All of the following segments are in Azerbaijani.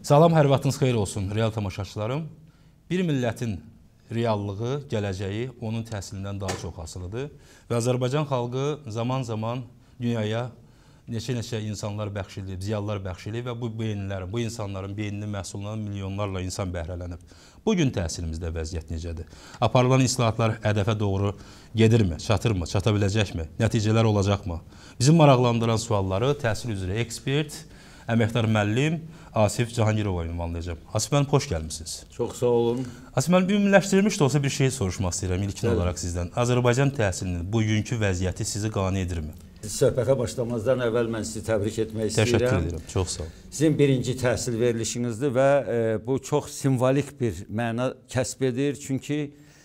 Salam, hər vaxtınız xeyir olsun, real tamaşaçılarım. Bir millətin reallığı, gələcəyi onun təhsilindən daha çox asılıdır. Və Azərbaycan xalqı zaman-zaman dünyaya neçə insanlar bəxş edib, ziyalılar bəxş edib və bu insanların beyninin məhsulundan milyonlarla insan bəhrələnib. Bugün təhsilimizdə vəziyyət necədir? Aparılan islahatlar hədəfə doğru gedirmi, çatırmı, çata biləcəkmi, nəticələr olacaqmı? Bizim maraqlandıran sualları təhsil üzrə ekspert, əməkdar müəllim Asif Cahangirova ünvanlayacağım. Asif müəllim, xoş gəlmişsiniz. Çox sağ olun. Asif müəllim, ümumiləşdirilmiş də olsa bir şey soruşmaq istəyirəm ilkin olaraq sizdən. Azərbaycan təhsilinin bugünkü vəziyyəti sizi qane edirmi? Söhbətə başlamazdan əvvəl mən sizi təbrik etmək istəyirəm. Təşəkkür edirəm, çox sağ olun. Sizin birinci təhsil verilişinizdir və bu çox simvolik bir məna kəsb edir. Çünki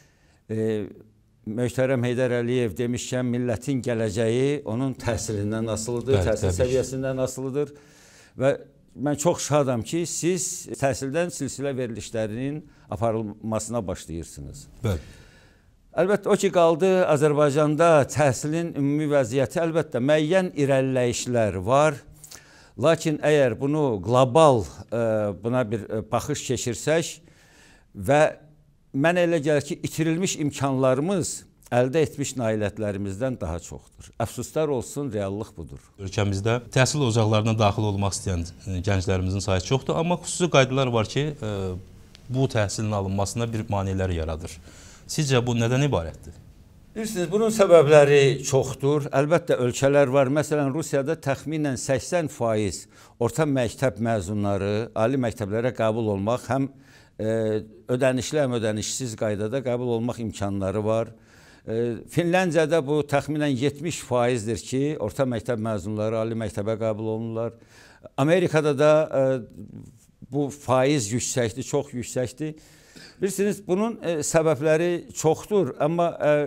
Möhtərəm Heydər Əliyev demişkən millətin gələcəyi onun təhsilindən asılıdır, təhsil səviyyəsindən asılıdır. Və mən çox şadam ki, siz təhsildən silsilə verilişlərinin aparılmasına başlayırsınız. Bəli. Əlbəttə, o ki qaldı, Azərbaycanda təhsilin ümumi vəziyyəti əlbəttə müəyyən irəliləyişlər var. Lakin əgər bunu qlobal buna bir baxış keçirsək və mənə elə gəlir ki, itirilmiş imkanlarımız əldə etmiş nailiyyətlərimizdən daha çoxdur. Əfsuslar olsun, reallıq budur. Ölkəmizdə təhsil ocaqlarına daxil olmaq istəyən gənclərimizin sayı çoxdur, amma xüsusi qaydalar var ki, bu təhsilin alınmasına bir maneələr yaradır. Sizcə bu nədən ibarətdir? Bilirsiniz, bunun səbəbləri çoxdur. Əlbəttə, ölkələr var. Məsələn, Rusiyada təxminən 80% orta məktəb məzunları ali məktəblərə qəbul olmaq, həm ödənişli, həm ödənişsiz qaydada qəbul olmaq imkanları var. Finlandiyada bu təxminən 70%-dir ki, orta məktəb məzunları ali məktəbə qəbul olunurlar. Amerikada da bu faiz yüksəkdir, çox yüksəkdir. Bilirsiniz, bunun səbəbləri çoxdur, amma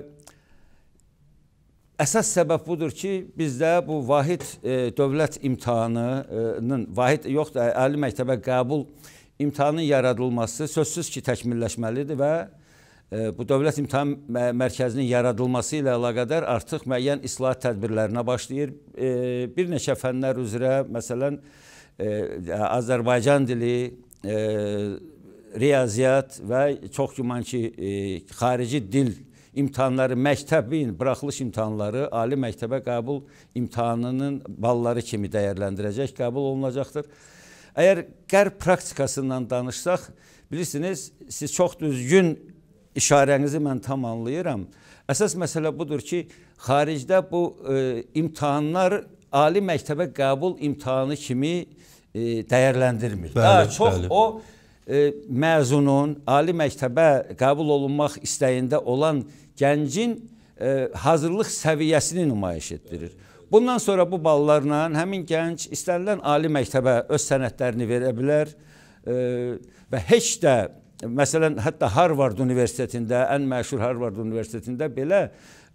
əsas səbəb budur ki, bizdə bu vahid dövlət imtahanının, vahid yox da, ali məktəbə qəbul imtahanın yaradılması sözsüz ki, təkmilləşməlidir və bu dövlət imtahan mərkəzinin yaradılması ilə əlaqədar artıq müəyyən islahat tədbirlərinə başlayır. Bir neçə fənlər üzrə, məsələn, Azərbaycan dili, riyaziyyat və çox güman ki, xarici dil imtahanları, məktəbin buraxılış imtahanları ali məktəbə qəbul imtahanının balları kimi dəyərləndirəcək, qəbul olunacaqdır. Əgər qərb praktikasından danışsaq, bilirsiniz, siz çox düzgün işarənizi mən tam anlayıram. Əsas məsələ budur ki, xaricdə bu imtahanlar ali məktəbə qəbul imtahanı kimi dəyərləndirmir. Daha çox o məzunun ali məktəbə qəbul olunmaq istəyində olan gəncin hazırlıq səviyyəsini nümayiş etdirir. Bundan sonra bu ballarla həmin gənc istənilən ali məktəbə öz sənədlərini verə bilər və heç də, məsələn, hətta Harvard Universitetində, ən məşhur Harvard Universitetində belə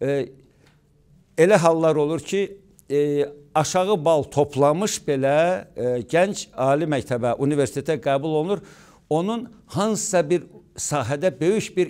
elə hallar olur ki, aşağı bal toplamış belə gənc ali məktəbə, universitetə qəbul olunur. Onun hansısa bir sahədə böyük bir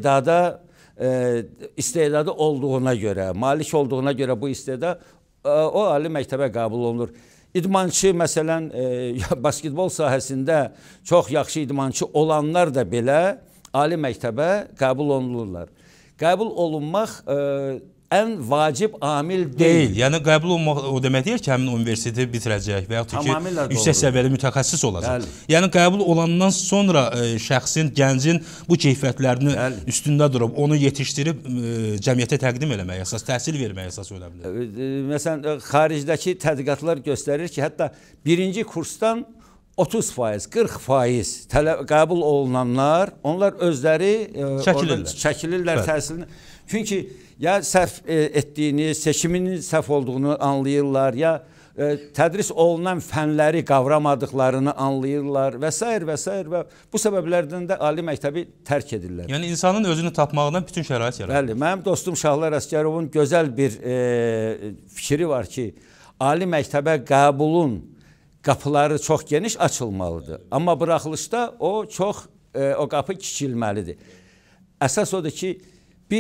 istedadı olduğuna görə, malik olduğuna görə bu istedad o ali məktəbə qəbul olunur. İdmançı, məsələn, basketbol sahəsində çox yaxşı idmançı olanlar da belə ali məktəbə qəbul olunurlar. Qəbul olunmaq ən vacib amil deyil. Yəni qəbul olmaq o demək deyil ki, həmin universiteti bitirəcək və yaxud ki, yüksək səviyyəli mütəxəssis olacaq. Yəni qəbul olandan sonra şəxsin, gəncin bu keyfiyyətlərini üstündə durub, onu yetişdirib cəmiyyətə təqdim eləmək əsas, təhsil vermək əsas ölə bilər. Məsələn, xaricdəki tədqiqatlar göstərir ki, hətta birinci kursdan 30%, 40% qəbul olunanlar, onlar özləri çəkilirlər təhsilini. Çünki ya səhv etdiyini, seçiminin səhv olduğunu anlayırlar, ya tədris olunan fənləri qavramadıqlarını anlayırlar və s. və bu səbəblərdən də ali məktəbi tərk edirlər. Yəni insanın özünü tapmağından bütün şərait yaradır. Bəli, mənim dostum Şahlar Əsgərovun gözəl bir fikri var ki, ali məktəbə qəbulun qapıları çox geniş açılmalıdır. Amma buraxılışda o qapı kiçilməlidir. Əsas odur ki, biz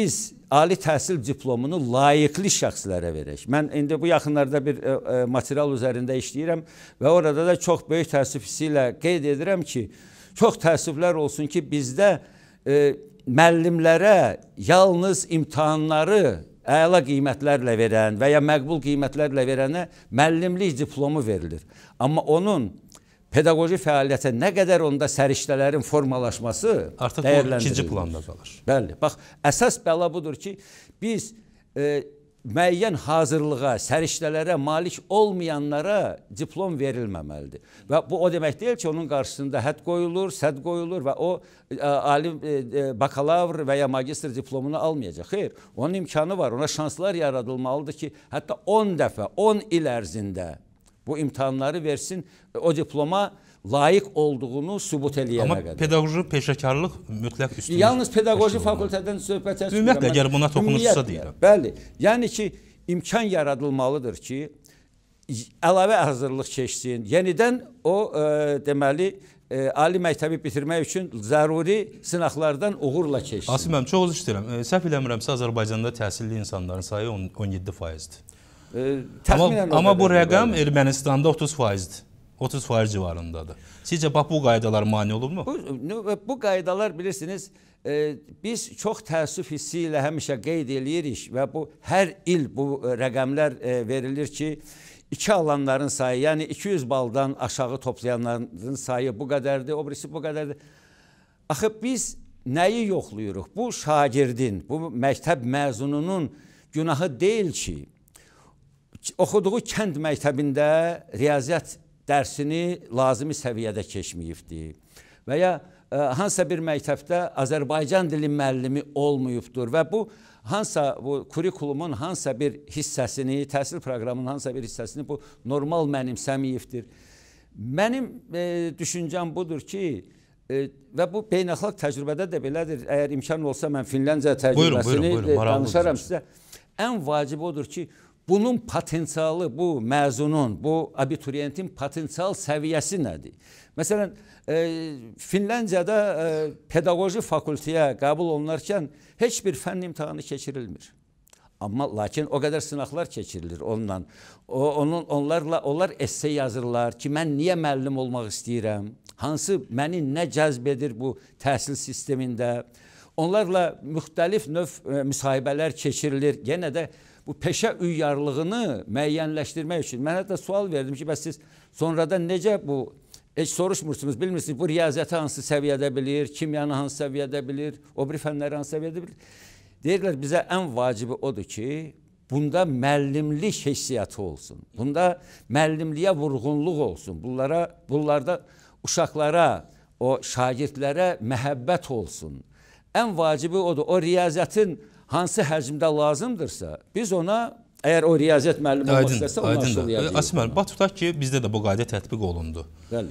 ali təhsil diplomunu layiqli şəxslərə verək. Mən indi bu yaxınlarda bir material üzərində işləyirəm və orada da çox böyük təəssüf hissi ilə qeyd edirəm ki, çox təəssüflər olsun ki, bizdə müəllimlərə yalnız imtahanları əla qiymətlərlə verən və ya məqbul qiymətlərlə verənə müəllimlik diplomu verilir. Amma onun pedaqoji fəaliyyətə nə qədər onda səriştələrin formalaşması artıq o ikinci planda qalır. Bəli, bax, əsas bəla budur ki, biz müəyyən hazırlığa, səriştələrə malik olmayanlara diplom verilməməlidir. Və bu o demək deyil ki, onun qarşısında hədd qoyulur, sədd qoyulur və o ali bakalavr və ya magistr diplomunu almayacaq. Xeyr, onun imkanı var, ona şanslar yaradılmalıdır ki, hətta 10 dəfə, 10 il ərzində bu imtahanları versin, o diploma layiq olduğunu sübut eləyənə qədər. Amma pedaqoji peşəkarlıq mütləq üstünlük. Yalnız pedaqoji fakültədən söhbət etmirəm. Ümumiyyətlə, əgər buna toxunursa deyirəm. Bəli, yəni ki, imkan yaradılmalıdır ki, əlavə hazırlıq keçsin, yenidən o, deməli, ali məktəbi bitirmək üçün zəruri sınaqlardan uğurla keçsin. Asim müəllim, çox üzr istəyirəm. Səhv eləmirəmsə, Azərbaycanda təhsilli insanların sayı 17%-dir. Amma bu rəqəm Ermənistanda 30%-dir. 30% civarındadır. Sizcə bax bu qaydalar mane olurmu? Bu qaydalar bilirsiniz, biz çox təəssüf hissi ilə həmişə qeyd eləyirik və bu hər il bu rəqəmlər verilir ki, 2 alanların sayı, yəni 200 baldan aşağı toplayanların sayı bu qədərdir, o birisi bu qədərdir. Axı biz nəyi yoxluyuruq? Bu şagirdin, bu məktəb məzununun günahı deyil ki, oxuduğu kənd məktəbində riyaziyyat dərsini lazımi səviyyədə keçməyibdir və ya hansısa bir məktəbdə Azərbaycan dili müəllimi olmayıbdır və bu hansısa bu kurikulumun hansısa bir hissəsini, təhsil proqramının hansısa bir hissəsini bu normal mənimsəməyibdir. Mənim düşüncəm budur ki, və bu beynəlxalq təcrübədə də belədir. Əgər imkan olsa mən Finlandiya təcrübəsini danışaram sizə. Ən vacibi odur ki, bunun potensialı, bu məzunun, bu abituriyentin potensial səviyyəsi nədir? Məsələn, Finlandiyada pedaqoji fakültəyə qəbul olunarkən heç bir fənn imtahanı keçirilmir. Amma lakin o qədər sınaqlar keçirilir onunla. Onlar esse yazırlar ki, mən niyə müəllim olmaq istəyirəm? Hansı məni nə cəzb edir bu təhsil sistemində? Onlarla müxtəlif növ müsahibələr keçirilir. Yenə də bu peşə üyyarlığını müəyyənləşdirmək üçün. Mən hətta sual verdim ki, bəs siz sonradan necə bu, heç soruşmursunuz, bilmirsiniz, bu riyaziyyatı hansı səviyyədə bilir, kimyanı hansı səviyyədə bilir, o bir fənləri hansı səviyyədə bilir. Deyirlər, bizə ən vacibi odur ki, bunda müəllimlik heysiyyatı olsun, bunda müəllimliyə vurğunluq olsun, bunlarda uşaqlara, o şagirdlərə məhəbbət olsun. Ən vacibi odur, o riyaziyyatın hansı həcmdə lazımdırsa, biz ona, əgər o riyaziyyat müəllimi olmaq istəsə, onu aşılıyacaq. Asim müəllim, tutaq ki, bizdə də bu qayda tətbiq olundu.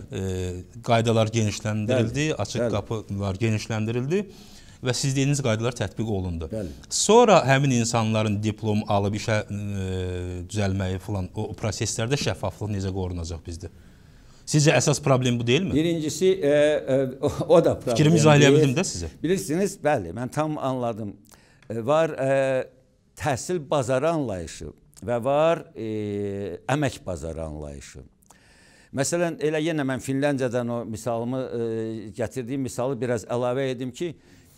Qaydalar genişləndirildi, açıq qapılar genişləndirildi və siz dediyiniz qaydalar tətbiq olundu. Sonra həmin insanların diplom alıb işə düzəlməyi falan, o proseslərdə şəffaflıq necə qorunacaq bizdə? Sizcə əsas problem bu deyilmi? Birincisi, o da problem. Fikrimi izah eləyə bildim də sizə. Bilirsiniz, bəli, mən tam anladım. Var təhsil bazarı anlayışı və var əmək bazarı anlayışı. Məsələn, elə yenə mən Finlandiyadan o misalımı, gətirdiyim misalı biraz əlavə edim ki,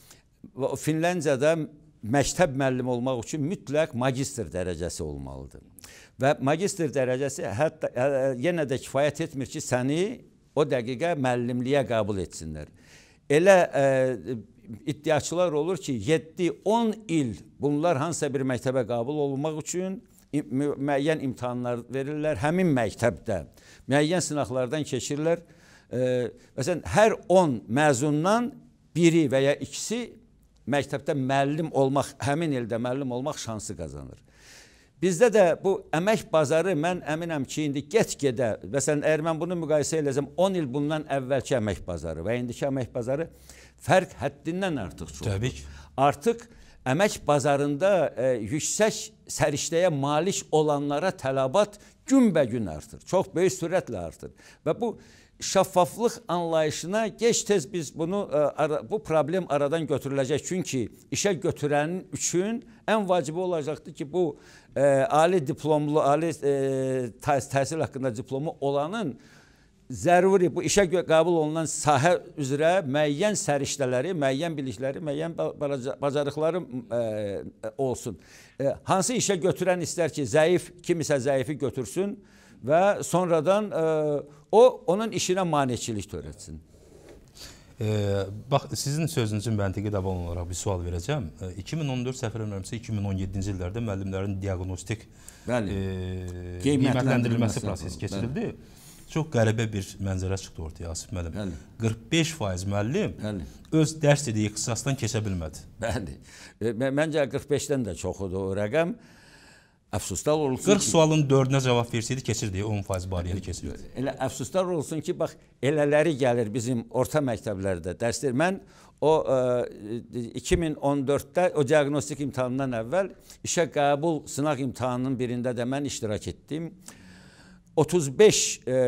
Finlandiyada məktəb müəllimi olmaq üçün mütləq magistr dərəcəsi olmalıdır. Və magistr dərəcəsi hətta yenə də kifayət etmir ki, səni o dəqiqə müəllimliyə qəbul etsinlər. Elə iddiaçılar olur ki, 7-10 il bunlar hansısa bir məktəbə qəbul olunmaq üçün müəyyən imtahanlar verirlər, həmin məktəbdə müəyyən sınaqlardan keçirlər. Məsələn, hər 10 məzundan biri və ya ikisi məktəbdə müəllim olmaq, həmin ildə müəllim olmaq şansı qazanır. Bizdə də bu əmək bazarı, mən əminəm ki, indi get-gedə, məsələn, əgər mən bunu müqayisə eləsəm, 10 il bundan əvvəlki əmək bazarı və indiki əmək bazarı fərq həddindən artıq çoxdur. Təbii ki. Artıq əmək bazarında yüksək səriştəyə malik olanlara tələbat günbəgün artır. Çox böyük sürətlə artır. Və bu şəffaflıq anlayışına gec-tez biz bu problem aradan götürüləcək. Çünki işə götürənin üçün ən vacibi olacaqdır ki, bu ali diplomlu, ali təhsil haqqında diplomu olanın zəruri bu işə qəbul olunan sahə üzrə müəyyən səriştələri, müəyyən bilikləri, müəyyən bacarıqları olsun. Hansı işə götürən istər ki, kimisə zəifi götürsün və sonradan onun işinə maneçilik törətsin. Bax, sizin sözünüzün məntiqi davam olaraq bir sual verəcəm. 2014 səhv eləmirəmsə 2017-ci illərdə müəllimlərin diaqnostik qiymətləndirilməsi prosesi keçirildi. Çox qəribə bir mənzərə çıxdı ortaya Asif müəllim. 45% müəllim öz dərs dediyi ixtisasdan keçə bilmədi. Bəli. Məncə 45-dən də çoxudur o rəqəm. Əfsuslar olsun 40 sualın 4-nə cavab versəydi keçirdi, 10% bariyeri keçirdi. Elə əfsuslar olsun ki, bax, elələri gəlir bizim orta məktəblərdə dərslər. Mən o 2014-də o diaqnostik imtahanından əvvəl işə qəbul sınaq imtahanının birində də mən iştirak etdim. 35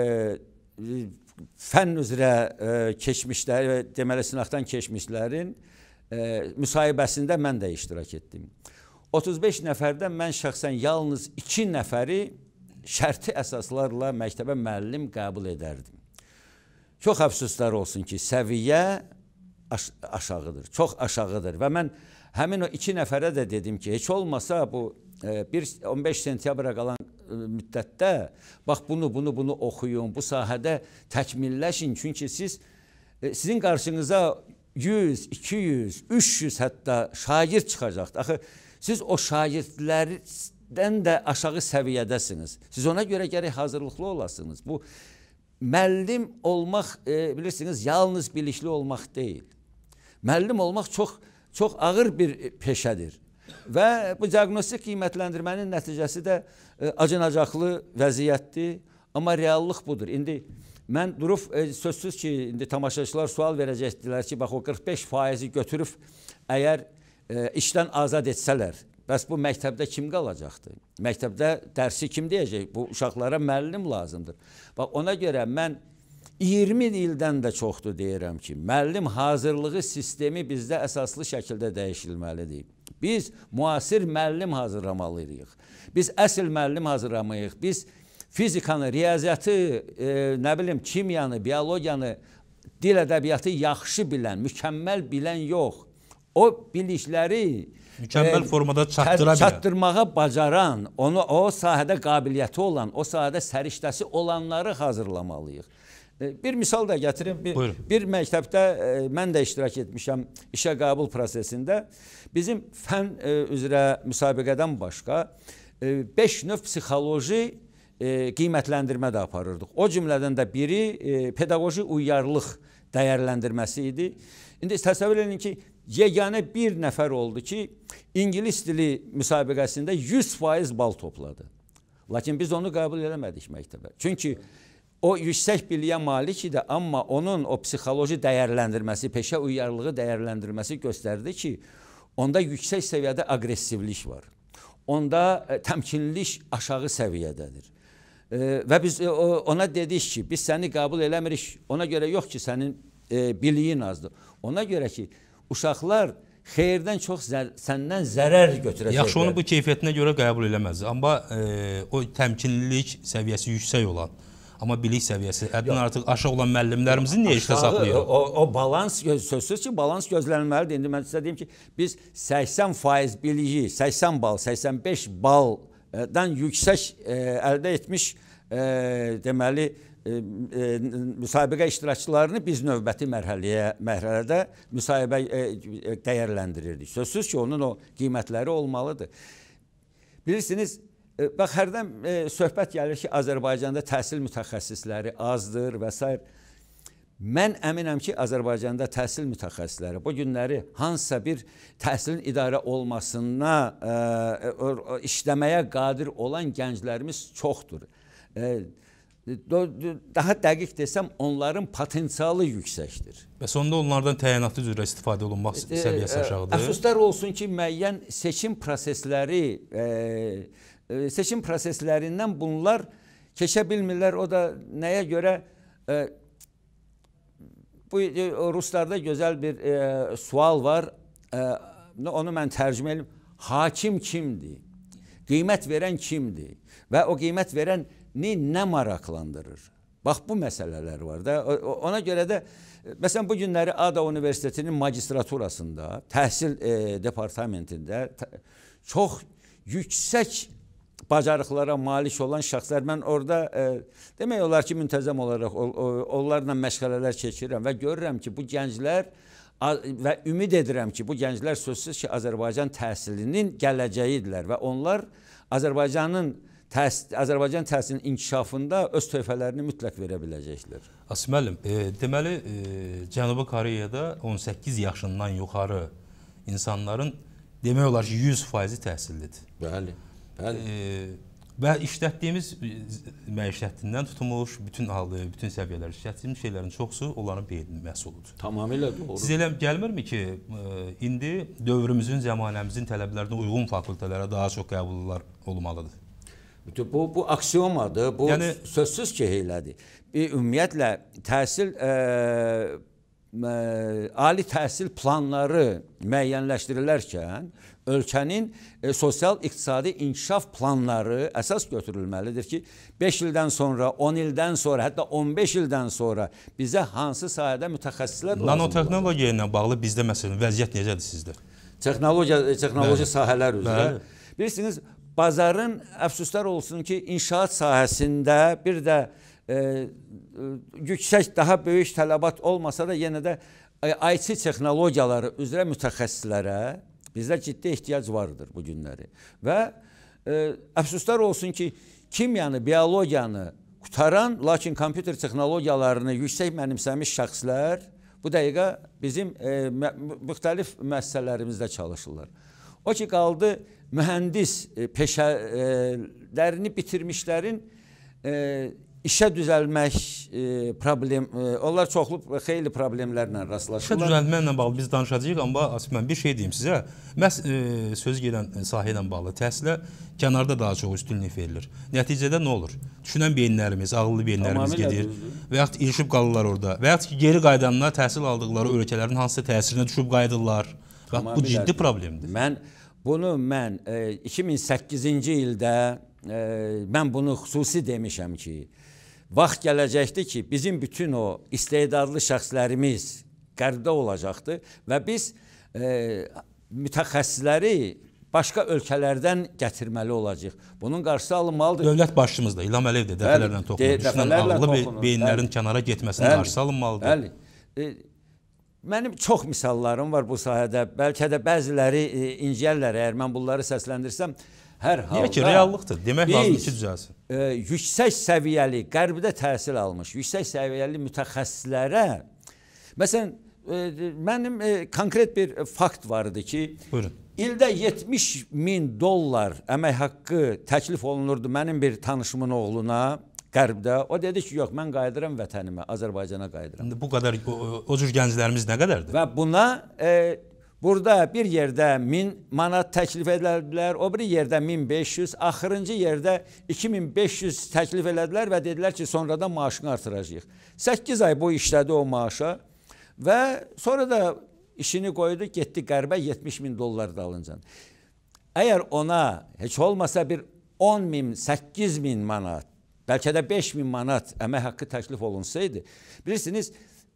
fənn üzrə keçmişləri, deməli sınaqdan keçmişlərin müsahibəsində mən də iştirak etdim. 35 nəfərdən mən şəxsən yalnız 2 nəfəri şərti əsaslarla məktəbə müəllim qəbul edərdim. Çox əfsuslar olsun ki, səviyyə aşağıdır, çox aşağıdır və mən həmin o 2 nəfərə də dedim ki, heç olmasa bu 15 sentyabra qalan müddətdə bax bunu oxuyun, bu sahədə təkmilləşin. Çünki sizin qarşınıza 100, 200, 300 hətta şagird çıxacaqdır. Axı siz o şagirdlərdən də aşağı səviyyədəsiniz. Siz ona görə gərək hazırlıqlı olasınız. Bu müəllim olmaq bilirsiniz yalnız bilikli olmaq deyil. Müəllim olmaq çox ağır bir peşədir. Və bu diaqnostik qiymətləndirmənin nəticəsi də acınacaqlı vəziyyətdir. Amma reallıq budur. İndi mən durub sözsüz ki, indi tamaşaçılar sual verəcəkdilər ki, bax o 45% götürüb əgər işdən azad etsələr, bəs bu məktəbdə kim qalacaqdır? Məktəbdə dərsi kim deyəcək? Bu uşaqlara müəllim lazımdır. Bax ona görə mən 20 ildən də çoxdur deyirəm ki, müəllim hazırlığı sistemi bizdə əsaslı şəkildə dəyişilməlidir. Biz müasir müəllim hazırlamalıyıq. Biz əsl müəllim hazırlamayıq. Biz fizikanı, riyaziyyatı, nə bilim, kimyanı, biologiyanı, dil ədəbiyyatı yaxşı bilən, mükəmməl bilən yox. O bilikləri mükəmməl formada çatdırmağa bacaran, o sahədə qabiliyyəti olan, o sahədə səriştəsi olanları hazırlamalıyıq. Bir misal da gətirim. Bir məktəbdə mən də iştirak etmişəm işə qəbul prosesində. Bizim fənn üzrə müsabiqədən başqa 5 növ psixoloji qiymətləndirmə də aparırdıq. O cümlədən də biri pedaqoji uyarlıq dəyərləndirməsi idi. İndi təsəvvür edin ki, yeganə bir nəfər oldu ki, İngilis dili müsabiqəsində 100% bal topladı. Lakin biz onu qəbul eləmədik məktəbə. Çünki o yüksək biliyə malik idi, amma onun o psixoloji dəyərləndirməsi, peşə uyarlığı dəyərləndirməsi göstərdi ki, onda yüksək səviyyədə aqressivlik var. Onda təmkinlilik aşağı səviyyədədir. Və biz ona dedik ki, biz səni qəbul eləmirik, ona görə yox ki, sənin biliyin azdır. Ona görə ki, uşaqlar xeyirdən çox səndən zərər götürəcəklər. Yaxşı, onu bu keyfiyyətinə görə qəbul eləməz. Amma o təmkinlilik səviyyəsi yüksək olan, amma bilik səviyyəsi həddən artıq aşağı olan müəllimlərimizin niyə işdə saxlayır? O balans, sözsüz ki, balans gözlənilməlidir. İndi mən sizə deyim ki, biz 80% biliyi, 80 bal, 85 baldan yüksək əldə etmiş deməli müsabiqə iştirakçılarını biz növbəti mərhələdə müsahibə dəyərləndirirdik. Sözsüz ki, onun o qiymətləri olmalıdır. Bilirsiniz, bax, hərdən söhbət gəlir ki, Azərbaycanda təhsil mütəxəssisləri azdır və s. Mən əminəm ki, Azərbaycanda təhsil mütəxəssisləri bu günləri hansısa bir təhsilin idarə olmasına işləməyə qadir olan gənclərimiz çoxdur. daha dəqiq desəm onların potensialı yüksəkdir. Və sonda onlardan təyinatlı üzrə istifadə olunmaq səviyyəsi aşağıdır. Əfsuslar olsun ki, müəyyən seçim proseslərindən bunlar keçə bilmirlər. O da nəyə görə? Bu ruslarda gözəl bir sual var. Onu mən tərcümə edim. Hakim kimdir? Qiymət verən kimdir? Və o qiymət verəni nə maraqlandırır? Bax, bu məsələlər var da. Ona görə də, məsələn, bu günləri ADA Universitetinin magistraturasında, təhsil departamentində çox yüksək bacarıqlara malik olan şəxslər, mən orada demək olar ki, müntəzəm olaraq onlarla məşğələlər keçirirəm və görürəm ki, bu gənclər və ümid edirəm ki, bu gənclər sözsüz ki, Azərbaycan təhsilinin gələcəyidirlər və onlar Azərbaycan təhsilinin inkişafında öz töhfələrini mütləq verə biləcəklər. Asim müəllim, deməli, Cənubi Koreyada 18 yaşından yuxarı insanların demək olar ki, 100% təhsillidir. Bəli, bəli. Və işlətdiyimiz məişətindən tutulmuş, bütün səviyyələr işlətdiyimiz şeylərin çoxusu onların beyninin məhsuludur. Tamamilə doğru. Siz elə gəlmirmi ki, indi dövrümüzün, zəmanəmizin tələblərinə uyğun fakültələrə daha çox qəbullar olmalıdır? Bu aksiomadır, bu yəni, sözsüz ki, elədir. Ümumiyyətlə, ali təhsil planları müəyyənləşdirilərkən ölkənin sosial-iqtisadi inkişaf planları əsas götürülməlidir ki, 5 ildən sonra, 10 ildən sonra, hətta 15 ildən sonra bizə hansı sahədə mütəxəssislər lazımdır? Nanotexnologiya ilə bağlı bizdə məsələn vəziyyət necədir sizdə? Texnoloji sahələr üzrə. Bilirsiniz, bazarın əfsuslar olsun ki, inşaat sahəsində bir də yüksək, daha böyük tələbat olmasa da yenə də IT texnologiyaları üzrə mütəxəssislərə bizdə ciddi ehtiyac vardır bu günləri. Və əfsuslar olsun ki, kimyanı, biologiyanı qutaran, lakin kompüter texnologiyalarını yüksək mənimsəmiş şəxslər bu dəqiqə bizim müxtəlif müəssisələrimizdə çalışırlar. O ki, qaldı mühəndis peşələrini bitirmişlərin işə düzəlmək onlar çoxlu xeyli problemlərlə rastlaşırlar. İşə düzəlməklə bağlı biz danışacağıq, amma Asim, bir şey deyim sizə. Məhz söz gedən sahə ilə bağlı təhsilə kənarda daha çox üstünlük verilir. Nəticədə nə olur? Düşünən beyinlərimiz, ağıllı beyinlərimiz gedir və yaxud ilişib qalırlar orada. Və yaxud ki, geri qayıdanlar təhsil aldıqları ölkələrin hansısa təsirinə düşüb qayıdırlar. Bu ciddi problemdir. Mən 2008-ci ildə mən bunu xüsusi demişəm ki, vaxt gələcəkdir ki, bizim bütün o istedadlı şəxslərimiz qərbdə olacaqdır və biz mütəxəssisləri başqa ölkələrdən gətirməli olacaq. Bunun qarşısı alınmalıdır. Dövlət başçımız da, İlham Əliyev də dəfələrlə toxunur. Ağıllı beyinlərin kənara getməsinin qarşısı alınmalıdır. Bəli. Mənim çox misallarım var bu sahədə. Bəlkə də bəziləri inciyərlər, əgər mən bunları səsləndirsəm. Hər halda ki, reallıqdır. Demək lazımdır ki, düzəlsin. Yüksək səviyyəli, qərbdə təhsil almış, yüksək səviyyəli mütəxəssislərə, məsələn, mənim konkret bir fakt vardı ki, buyurun, ildə $70.000 əmək haqqı təklif olunurdu mənim bir tanışımın oğluna qərbdə. O dedi ki, yox, mən qayıdıram vətənimə, Azərbaycana qayıdıram. Bu qədər, o cür gənclərimiz nə qədərdir? Və buna burada bir yerdə 1000 manat təklif edildilər, o bir yerdə 1500, axırıncı yerdə 2500 təklif elədilər və dedilər ki, sonradan maaşını artıracağıq. 8 ay bu işlədi o maaşa və sonra da işini qoydu, getdi qərbə $70.000 dalınca. Əgər ona heç olmasa bir 10.000, 8.000 manat, bəlkə də 5.000 manat əmək haqqı təklif olunsaydı, bilirsiniz,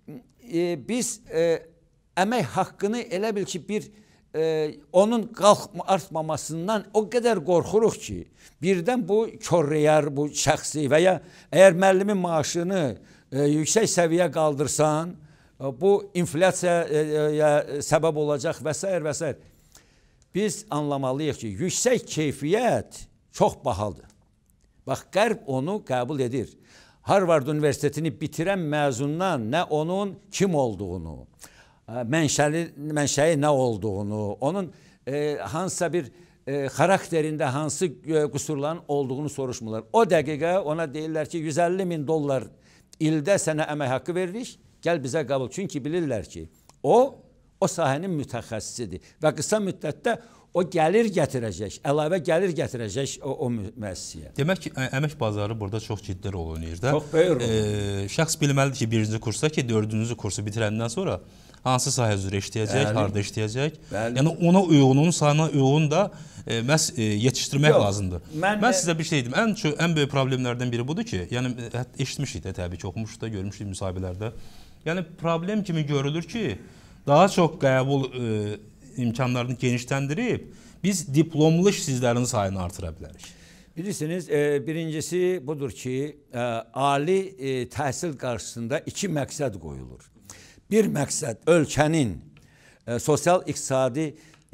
biz əmək haqqını elə bil ki, onun artmamasından o qədər qorxuruq ki, birdən bu körrəyər, bu şəxsi və ya əgər müəllimin maaşını yüksək səviyyə qaldırsan, bu inflyasiyaya səbəb olacaq və s. və s. Biz anlamalıyıq ki, yüksək keyfiyyət çox bahalıdır. Bax, Qərb onu qəbul edir. Harvard Universitetini bitirən məzundan nə onun kim olduğunu, mənşəyi nə olduğunu, onun hansısa bir xarakterində hansı qüsurların olduğunu soruşmurlar. O dəqiqə ona deyirlər ki, 150 min dollar ildə sənə əmək haqqı veririk, gəl bizə qəbul. Çünki bilirlər ki, o sahənin mütəxəssisidir və qısa müddətdə o gəlir gətirəcək, əlavə gəlir gətirəcək o müəssisəyə. Demək ki, əmək bazarı burada çox ciddi rol oynayır da. Çox böyük rol. Şəxs bilməlidir ki, birinci kursa ki, dördüncü kursu bitirəndən sonra hansı sahə üzrə işləyəcək, harada işləyəcək. Yəni ona uyğun, onun sayına uyğun da məhz yetişdirmək lazımdır. Mən sizə bir şey deyim, ən böyük problemlərdən biri budur ki, yəni eşitmişik də təbii ki, oxumuşuq da, görmüşük müsahibələrdə. Yəni problem kimi görülür ki, daha çox qəbul imkanlarını genişləndirib, biz diplomlu işsizlərin sayını artıra bilərik. Bilirsiniz, birincisi budur ki, ali təhsil qarşısında iki məqsəd qoyulur. Bir məqsəd ölkənin sosial-iqtisadi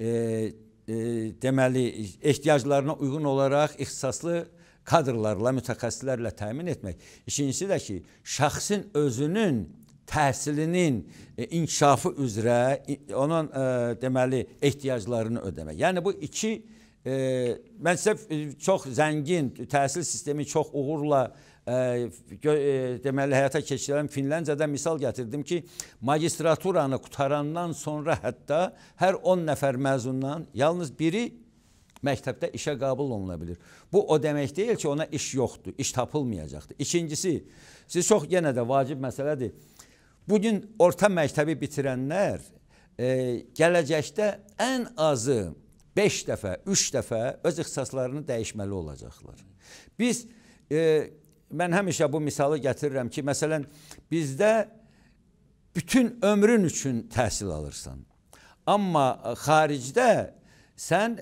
deməli ehtiyaclarına uyğun olaraq ixtisaslı kadrlarla, mütəxəssislərlə təmin etmək. İkincisi də ki, şəxsin özünün təhsilinin inkişafı üzrə onun deməli ehtiyaclarını ödəmək. Yəni bu iki mən sizə çox zəngin təhsil sistemi çox uğurla deməli həyata keçirilən Finlandiyada misal gətirdim ki, magistraturanı qutarandan sonra hətta hər 10 nəfər məzundan yalnız biri məktəbdə işə qəbul oluna bilir. Bu o demək deyil ki, ona iş yoxdur, iş tapılmayacaqdır. İkincisi, siz çox yenə də vacib məsələdir. Bugün orta məktəbi bitirənlər gələcəkdə ən azı 5 dəfə, 3 dəfə öz ixtisaslarını dəyişməli olacaqlar. Biz, mən həmişə bu misalı gətirirəm ki, məsələn, bizdə bütün ömrün üçün təhsil alırsan. Amma xaricdə sən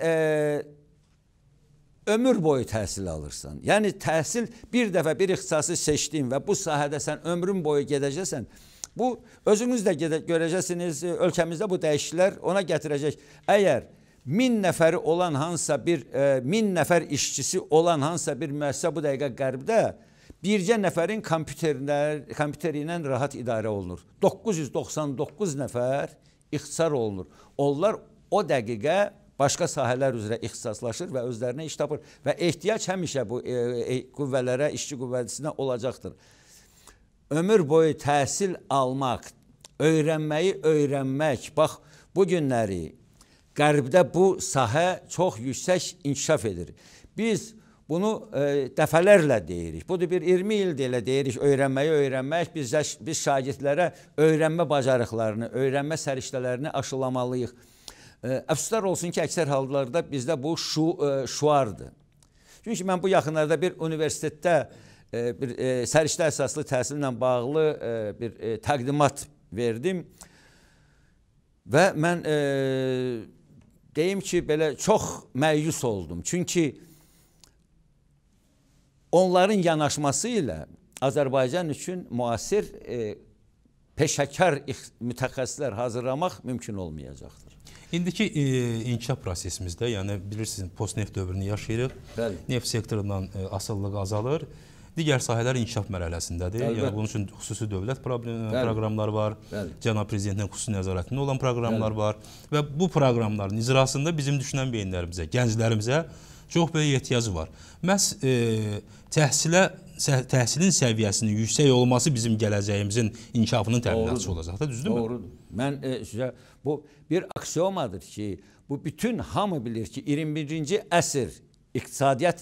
ömür boyu təhsil alırsan. Yəni, təhsil bir dəfə bir ixtisası seçdin və bu sahədə sən ömrün boyu gedəcəksən. Bu, özünüz də görəcəksiniz, ölkəmizdə bu dəyişikliklər ona gətirəcək. Əgər 1000 nəfəri olan hansısa bir, 1000 nəfər işçisi olan hansısa bir müəssisə bu dəqiqə qərbdə bircə nəfərin kompüteri ilə rahat idarə olunur. 999 nəfər ixtisar olunur. Onlar o dəqiqə başqa sahələr üzrə ixtisaslaşır və özlərinə iş tapır. Və ehtiyac həmişə bu qüvvələrə, işçi qüvvəsinə olacaqdır. Ömür boyu təhsil almaq, öyrənməyi öyrənmək, bax, bu günləri qərbdə bu sahə çox yüksək inkişaf edir. Biz bunu dəfələrlə deyirik. Budur bir 20 ildir elə deyirik, öyrənməyi öyrənmək. Biz şagirdlərə öyrənmə bacarıqlarını, öyrənmə səriştələrini aşılamalıyıq. Əfsuslar olsun ki, əksər hallarda bizdə bu şuardır. Çünki mən bu yaxınlarda bir universitetdə bir səriştə əsaslı təhsillə bağlı bir təqdimat verdim və mən deyim ki, belə çox məyus oldum. Çünki onların yanaşması ilə Azərbaycan üçün müasir peşəkar mütəxəssislər hazırlamaq mümkün olmayacaqdır. İndiki inkişaf prosesimizdə, yəni bilirsiniz, postneft dövrünü yaşayırıq, neft sektorundan asıllıq azalır. Digər sahələr inkişaf mərhələsindədir. Yəni, bunun üçün xüsusi dövlət proqramları var, Cənab Prezidentin xüsusi nəzarətində olan proqramlar var və bu proqramların icrasında bizim düşünən beyinlərimizə, gənclərimizə çox böyük ehtiyacı var. Məhz təhsilin səviyyəsinin yüksək olması bizim gələcəyimizin inkişafının təminatçısı olacaq da, düzdürmü? Doğrudur. Mən sizə, bu bir aksiomadır ki, bu bütün hamı bilir ki, 21-ci əsr iqtisadiyyat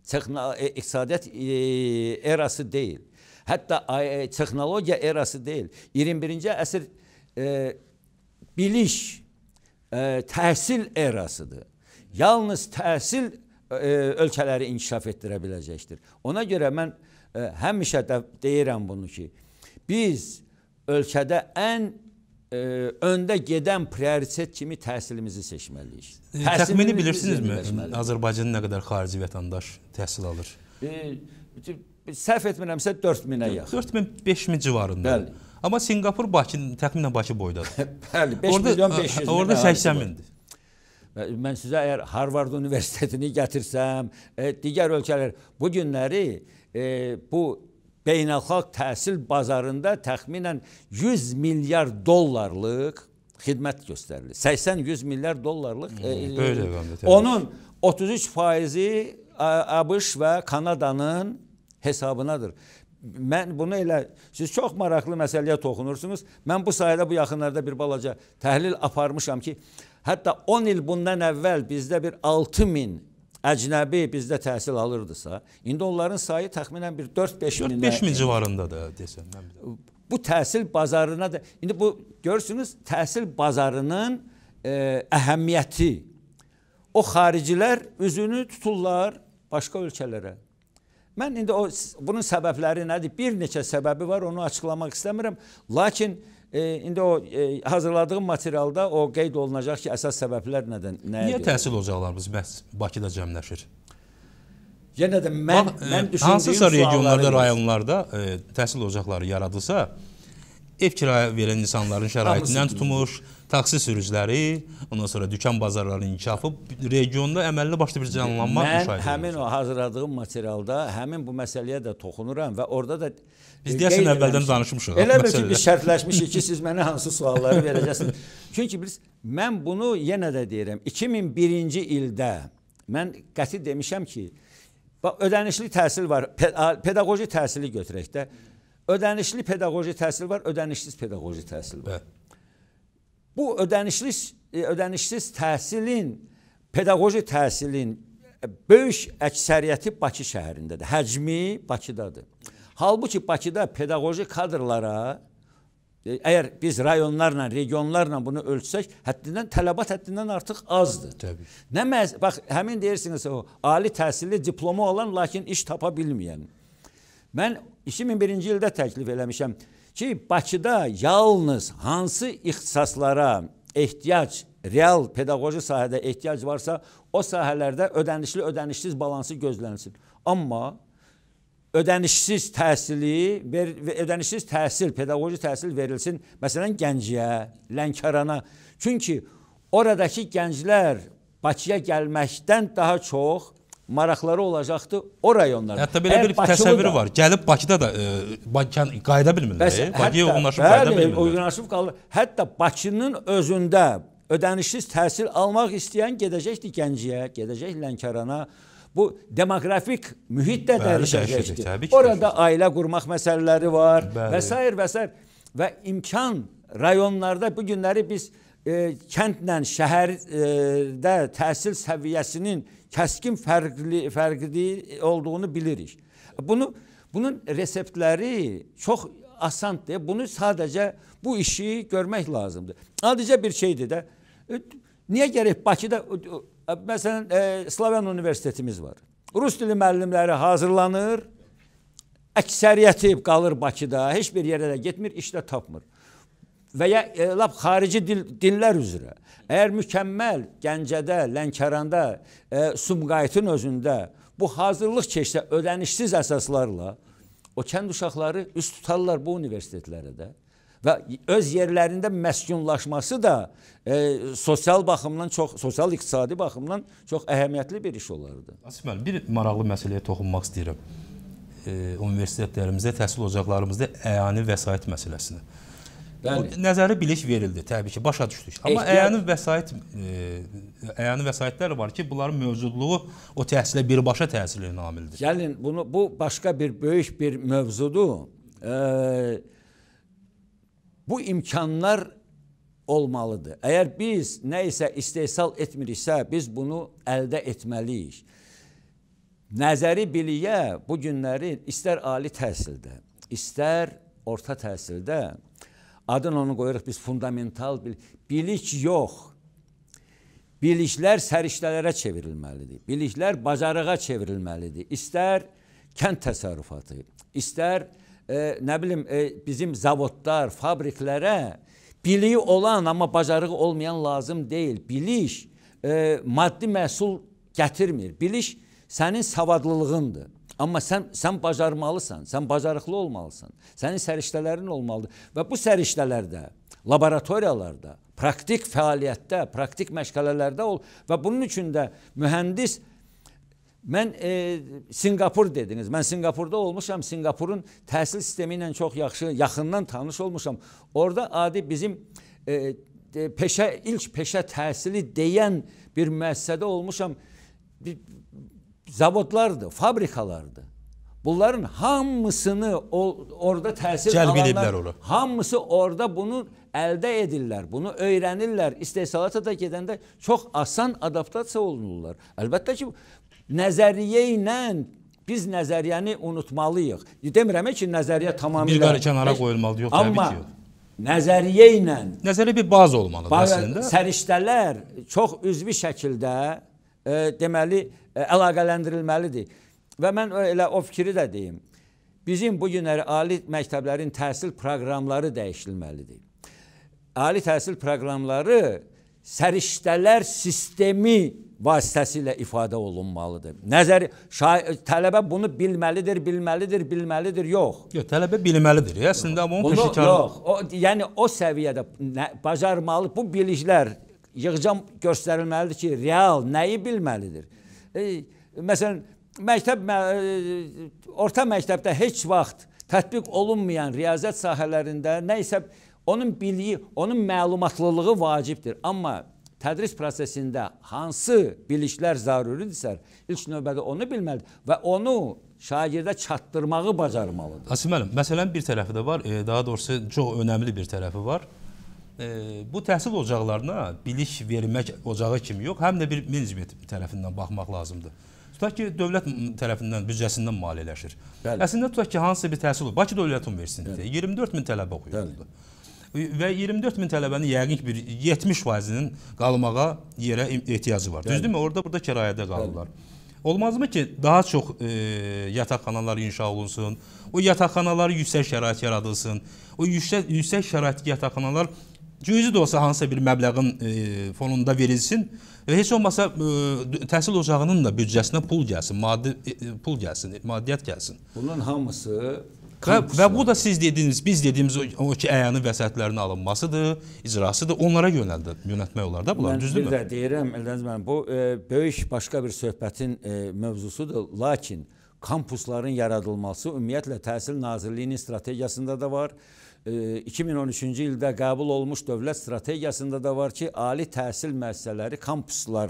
erası deyil. Hətta texnologiya erası deyil. 21-ci əsr biliş, təhsil erasıdır. Yalnız təhsil ölkələri inkişaf etdirə biləcəkdir. Ona görə mən həmişə də deyirəm bunu ki, biz ölkədə ən öndə gedən prioritet kimi təhsilimizi seçməliyik. Təxmini bilirsinizmi, Azərbaycanın nə qədər xarici vətəndaş təhsil alır? Səhv etmirəmsə 4000-ə yaxın. 4000-5000 civarında. Amma Singapur təxminən Bakı boydadır. Bəli, 5 milyon 500 min. Orada 80 mindir. Mən sizə əgər Harvard Universitetini gətirsəm, digər ölkələr bu günləri bu beynəlxalq təhsil bazarında təxminən 100 milyar dollarlıq xidmət göstərilir. 80-100 milyar dollarlıq. Böyük rəqəmdir. Onun 33%-i ABŞ və Kanadanın hesabınadır. Mən bunu elə, siz çox maraqlı məsələyə toxunursunuz. Mən bu sayədə bu yaxınlarda bir balaca təhlil aparmışam ki, hətta 10 il bundan əvvəl bizdə bir 6.000 əcnəbi bizdə təhsil alırdısa, indi onların sayı təxminən bir 4-5 min. 4-5 min civarında da desəm. Bu təhsil bazarına da, indi bu görürsünüz, təhsil bazarının əhəmiyyəti. O xaricilər üzünü tuturlar başqa ölkələrə. Mən indi bunun səbəbləri nədir? Bir neçə səbəbi var, onu açıqlamaq istəmirəm. Lakin indi o hazırladığım materialda o qeyd olunacaq ki, əsas səbəblər nədir? Niyə təhsil ocaqlarımız məhz Bakıda cəmləşir? Yenə də mən düşündüyüm hansısa regionlarda, sualları rayonlarda təhsil ocaqları yaradılsa, ev kirayə verən insanların şəraitindən tutmuş, taksi sürücüləri, ondan sonra dükan bazarlarının inkişafı, regionda əməlli başlı bir canlanma müşahidə edilir. Mən həmin o hazırladığım materialda həmin bu məsələyə də toxunuram və orada da biz deyəsən əvvəldən danışmışıq. Elə bir ki, biz şərtləşmişik ki, siz mənə hansı sualları verəcəksiniz. Çünki mən bunu yenə də deyirəm, 2001-ci ildə mən qəti demişəm ki, ödənişli təhsil var, pedaqoji təhsili götürək də, ödənişli pedaqoji təhsil var, ödənişsiz pedaqoji təhsil var. Bu ödənişsiz təhsilin, pedaqoji təhsilin böyük əksəriyyəti Bakı şəhərindədir. Həcmi Bakıdadır. Halbuki Bakıda pedaqoji kadrlara, əgər biz rayonlarla, regionlarla bunu ölçsək, tələbat həddindən artıq azdır. Təbii. Bax, həmin deyirsiniz o, ali təhsilli diplomu olan, lakin iş tapa bilməyən. Mən 2001-ci ildə təklif eləmişəm ki, Bakıda yalnız hansı ixtisaslara ehtiyac, real pedaqoji sahədə ehtiyac varsa, o sahələrdə ödənişli, ödənişsiz balansı gözlənilsin. Amma ödənişsiz təhsil, pedaqoji təhsil verilsin, məsələn, Gəncəyə, Lənkərana. Çünki oradakı gənclər Bakıya gəlməkdən daha çox maraqları olacaqdır o rayonlarda. Hətta belə bir təsəvvürü var. Gəlib Bakıda da qayıda bilmirlər. Bakıya uyğunlaşıb qayıda bilmirlər. Uyğunlaşıb qalır. Hətta Bakının özündə ödənişsiz təhsil almaq istəyən gedəcəkdir Gəncəyə, gedəcək Lənkərana. Bu demoqrafik mühit də dəyişəcəkdir. Orada ailə qurmaq məsələləri var və s. və s. Və imkan rayonlarda bu günləri biz kəndlə şəhərdə təhsil səviyyəsinin kəskin fərqli olduğunu bilirik. Bunun reseptləri çox asandır. Bunu sadəcə bu işi görmək lazımdır. Adicə bir şeydir də. Niyə gərək Bakıda, məsələn, Slavyan Universitetimiz var. Rus dili müəllimləri hazırlanır, əksəriyyəti qalır Bakıda, heç bir yerə də getmir, işlə tapmır. Və ya lap xarici dillər üzrə. Əgər mükəmməl Gəncədə, Lənkəranda, Sumqayıtın özündə bu hazırlıq keçsə ödənişsiz əsaslarla, o kənd uşaqları üst tutarlar bu universitetlərə də. Və öz yerlərində məskunlaşması da sosial baxımdan çox, sosial-iqtisadi baxımdan çox əhəmiyyətli bir iş olardı. Asif müəllim, bir maraqlı məsələyə toxunmaq istəyirəm. Universitetlərimizdə, təhsil ocaqlarımızda əyani vəsait məsələsini. Nəzəri bilik verildi, təbii ki, başa düşdük. Amma əyani vəsaitlər var ki, bunların mövcudluğu o təhsilə birbaşa təsirin amilidir. Gəlin, bu başqa bir böyük bir mövzudur. Bu imkanlar olmalıdır. Əgər biz nə isə istehsal etmiriksə, biz bunu əldə etməliyik. Nəzəri biliyə bu günləri istər ali təhsildə, istər orta təhsildə, adını onu qoyuruq biz fundamental bilik yox. Biliklər səriştələrə çevrilməlidir. Biliklər bacarığa çevrilməlidir. İstər kənd təsərrüfatı, istər bizim zavodlar, fabriklərə biliyi olan, amma bacarığı olmayan lazım deyil. Bilik maddi məhsul gətirmir. Bilik sənin savadlılığındır. Amma sən bacarmalısan, sən bacarıqlı olmalısan. Sənin səriştələrin olmalıdır. Və bu səriştələrdə, laboratoriyalarda, praktik fəaliyyətdə, praktik məşğələlərdə ol. Və bunun üçün də mühəndis, mən Sinqapur dediniz, mən Sinqapurda olmuşam, Sinqapurun təhsil sistemi ilə çox yaxından tanış olmuşam. Orada adi bizim ilk peşə təhsili deyən bir müəssisədə olmuşam. Zavodlardır, fabrikalardır. Bunların hamısını orada təhsil alanlar, hamısı orada bunu əldə edirlər, bunu öyrənirlər. İstehsalata da gedəndə çox asan adaptasiya olunurlar. Əlbəttə ki, nəzəriyyə ilə biz nəzəriyyəni unutmalıyıq. Demirəm ki, nəzəriyyə tamamilə bir kənara qoyulmalıdır, yox, amma nəzəriyyə ilə nəzəriyyə bir baz olmalıdır əslində. Səriştələr çox üzvi şəkildə deməli əlaqələndirilməlidir. Və mən elə o fikri də deyim. Bizim bu günləri ali məktəblərin təhsil proqramları dəyişilməlidir. Ali təhsil proqramları səriştələr sistemi vasitəsilə ifadə olunmalıdır. Tələbə bunu bilməlidir, yox. Yox, tələbə bilməlidir. Əslində amma onun yox, yəni o səviyyədə bacarmalı, bu biliklər yığcam göstərilməlidir ki, real nəyi bilməlidir? Məsələn, orta məktəbdə heç vaxt tətbiq olunmayan riyaziyyat sahələrində nə isə onun biliyi, onun məlumatlılığı vacibdir. Amma tədris prosesində hansı biliklər zəruridirsə, ilk növbədə onu bilməlidir və onu şagirdə çatdırmağı bacarmalıdır. Asim müəllim, məsələnin bir tərəfi də var, daha doğrusu çox önəmli bir tərəfi var. Bu təhsil ocaqlarına bilik vermək ocağı kimi yox, həm də bir menecment tərəfindən baxmaq lazımdır. Tutaq ki, dövlət tərəfindən, büdcəsindən maliyyələşir. Əslində tutaq ki, hansısa bir təhsil olur. Bakı Dövlət Universitetində 24 min tələbə oxuyurdu. Və 24 min tələbənin yəqin ki, bir 70%-nin qalmağa yerə ehtiyacı var. Düzdürmü? Orada kərayədə qalırlar. Olmazmı ki, daha çox yataqxanalar inşa olunsun, o yataqxanaları yüksək şərait yaradılsın, o yüksək şəraitli yataqxanalar cüzi də olsa hansısa bir məbləğin fonunda verilsin və heç olmasa təhsil ocağının da büdcəsinə pul gəlsin, maddiyyat gəlsin. Bunun hamısı və bu da siz dediyiniz, biz dediyimiz o ki, əyani vəsaitlərin alınmasıdır, icrasıdır, onlara yönəltmək olar da bunlar, düzdürmü? Mən bir də deyirəm, Eldəniz müəllim, bu böyük başqa bir söhbətin mövzusudur, lakin kampusların yaradılması ümumiyyətlə Təhsil Nazirliyinin strategiyasında da var. 2013-cü ildə qəbul olmuş dövlət strategiyasında da var ki, ali təhsil müəssisələri kampuslar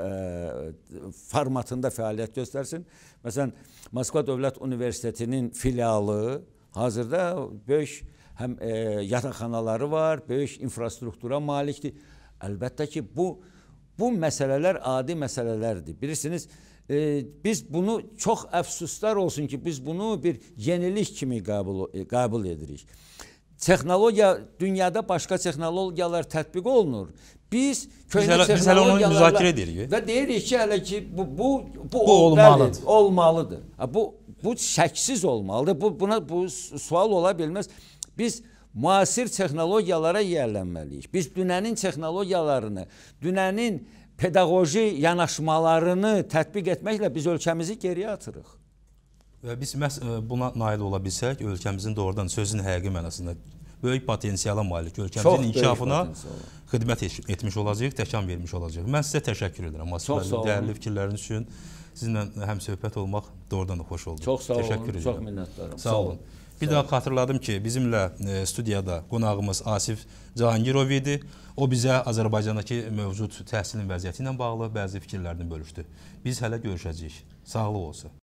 formatında fəaliyyət göstərsin. Məsələn, Moskva Dövlət Universitetinin filialı hazırda böyük həm yataqxanaları var, böyük infrastruktura malikdir. Əlbəttə ki, bu məsələlər adi məsələlərdir. Bilirsiniz, biz bunu çox əfsuslar olsun ki, biz bunu bir yenilik kimi qəbul edirik. Texnologiya, dünyada başqa texnologiyalar tətbiq olunur. Biz köhnə texnologiyalarla və deyirik ki, hələ ki, bu olmalıdır. Bu şəksiz olmalıdır. Bu sual ola bilməz. Biz müasir texnologiyalara yiyələnməliyik. Biz dünənin texnologiyalarını, dünənin pedaqoji yanaşmalarını tətbiq etməklə biz ölkəmizi geriyə atırıq. Və biz buna nail ola bilsək, ölkəmizin doğrudan sözün həqiqi mənasında böyük potensiala malik ölkəmizin inkişafına xidmət etmiş olacaq, təkan vermiş olacaq. Mən sizə təşəkkür edirəm. Dəyərli fikirləriniz üçün sizinlə həm söhbət olmaq doğrudan da xoş oldu. Çox sağ olun, çox minnətdarım. Sağ olun. Bir daha xatırladım ki, bizimlə studiyada qonağımız Asif Cahangirov idi. O bizə Azərbaycandakı mövcud təhsilin vəziyyəti ilə bağlı bəzi fikirlərini bölüşdü. Biz hələ görüşəcəyik. Sağlıq olsun.